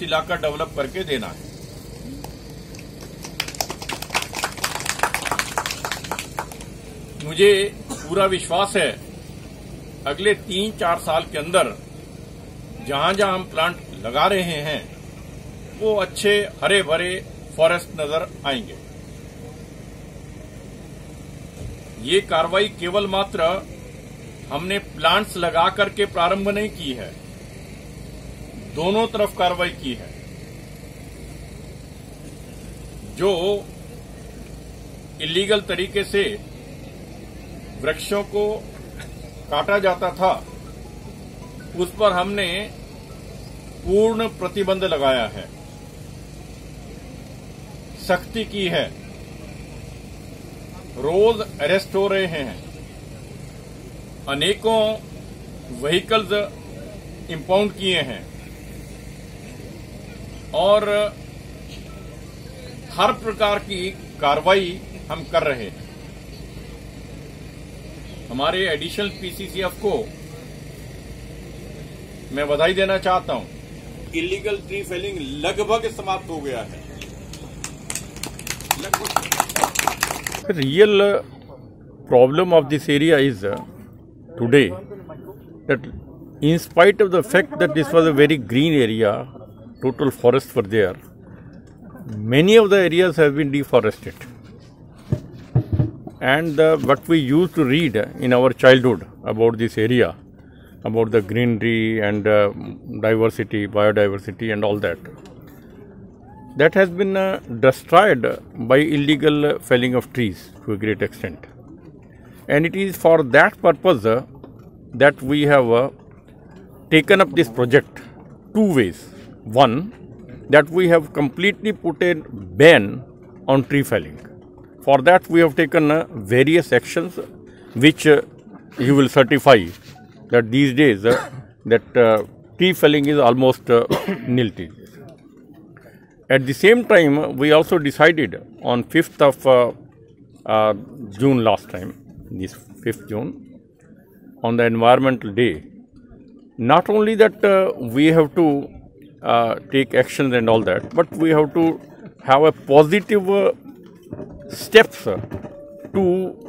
इलाका डेवलप करके देना है। मुझे पूरा विश्वास है अगले 3-4 साल के अंदर जहां जहां हम प्लांट लगा रहे हैं वो अच्छे हरे भरे फॉरेस्ट नजर आएंगे। ये कार्रवाई केवल मात्र हमने प्लांट्स लगा करके प्रारंभ नहीं की है, दोनों तरफ कार्रवाई की है। जो इलीगल तरीके से वृक्षों को काटा जाता था उस पर हमने पूर्ण प्रतिबंध लगाया है, सख्ती की है, रोज अरेस्ट हो रहे हैं, अनेकों व्हीकल्स इंपाउंड किए हैं और हर प्रकार की कार्रवाई हम कर रहे हैं। हमारे एडिशनल पीसीसीएफ को मैं बधाई देना चाहता हूं। इलीगल ट्री फेलिंग लगभग समाप्त हो गया है। Real problem of this area is today that in spite of the fact that this was a very green area, total forests were there, many of the areas have been deforested. And what we used to read in our childhood about this area, about the greenery and diversity, biodiversity and all that, that has been destroyed by illegal felling of trees to a great extent. And it is for that purpose that we have taken up this project two ways. One, that we have completely put a ban on tree felling. For that we have taken various actions which you will certify that these days that tree felling is almost nil. At the same time, we also decided on 5th of June last time, this 5th June, on the Environmental Day, not only that we have to take actions and all that, but we have to have a positive steps to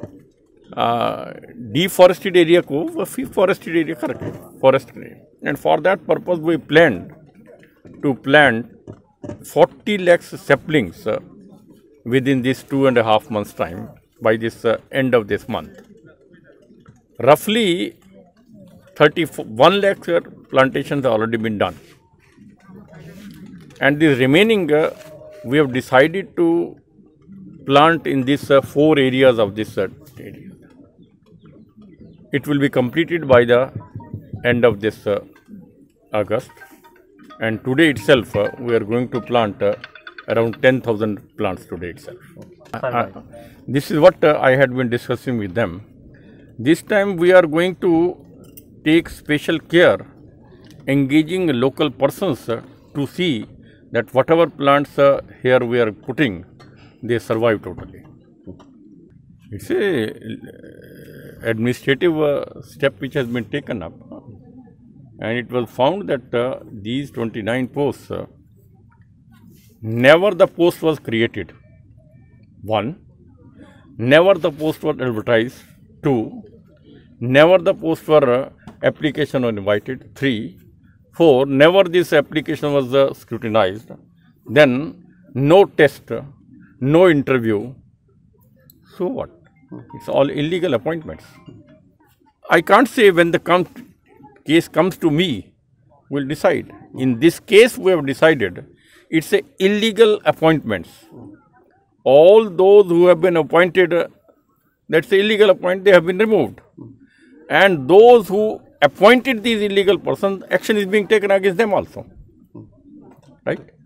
deforested area को forested area करके forest करें. And for that purpose we planned to plant 40 lakhs saplings within this 2.5 months time by this end of this month. Roughly 31 lakh plantations have already been done. And the remaining we have decided to plant in these 4 areas of this area. It will be completed by the end of this August. And today itself, we are going to plant around 10,000 plants today itself. This is what I had been discussing with them. This time we are going to take special care, engaging local persons to see that whatever plants here we are putting, they survive totally. It's a administrative step which has been taken up. And it was found that these 29 posts, never the post was created. 1. Never the post was advertised. 2. Never the post for application was invited. 3. 4. Never this application was scrutinized. Then no test, no interview. So what? It's all illegal appointments. I can't say when the case comes to me, we'll decide. In this case, we have decided it's a illegal appointments. All those who have been appointed, that's a illegal appointment, they have been removed. And those who appointed these illegal persons, action is being taken against them also. Right?